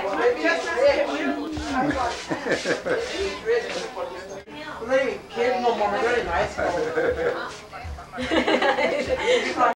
well, maybe he's rich. He's rich. We're not even kids no more. We're very nice.